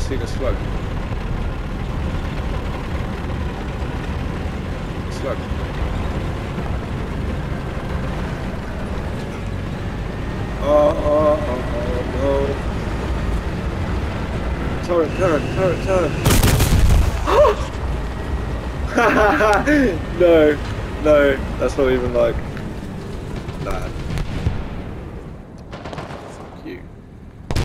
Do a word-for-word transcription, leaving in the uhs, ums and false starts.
seen a slug. Slug. Oh, oh, oh, oh, no. Turret, turret, turret, turret. No, no, that's not even like... Nah.